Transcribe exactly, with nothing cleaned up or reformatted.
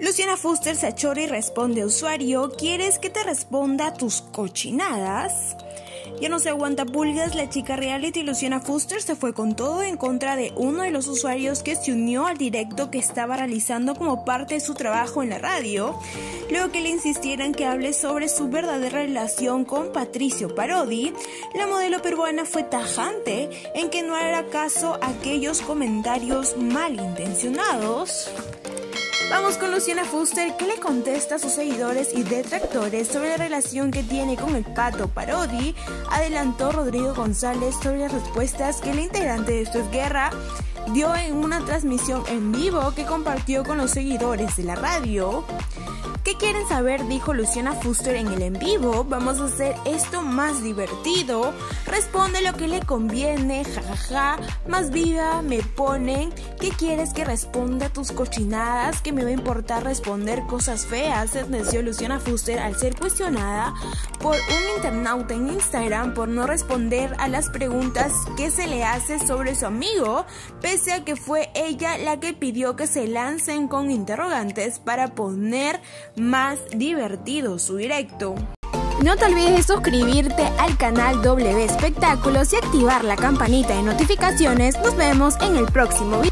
Luciana Fuster se achora y responde: usuario, ¿quieres que te responda a tus cochinadas? Ya no se aguanta pulgas, la chica reality Luciana Fuster se fue con todo en contra de uno de los usuarios que se unió al directo que estaba realizando como parte de su trabajo en la radio, luego que le insistieran que hable sobre su verdadera relación con Patricio Parodi. La modelo peruana fue tajante en que no hará caso a aquellos comentarios malintencionados. Vamos con Luciana Fuster, que le contesta a sus seguidores y detractores sobre la relación que tiene con el Pato Parodi. Adelantó Rodrigo González sobre las respuestas que el integrante de Esto es Guerra dio en una transmisión en vivo que compartió con los seguidores de la radio. ¿Qué quieren saber?, dijo Luciana Fuster en el en vivo. Vamos a hacer esto más divertido. Responde lo que le conviene, jajaja. Más viva me ponen. ¿Qué quieres que responda a tus cochinadas? ¿Que me va a importar responder cosas feas?, sentenció Luciana Fuster al ser cuestionada por un internauta en Instagram por no responder a las preguntas que se le hace sobre su amigo, pese a que fue ella la que pidió que se lancen con interrogantes para poner más divertido su directo. No te olvides de suscribirte al canal W Espectáculos y activar la campanita de notificaciones. Nos vemos en el próximo video.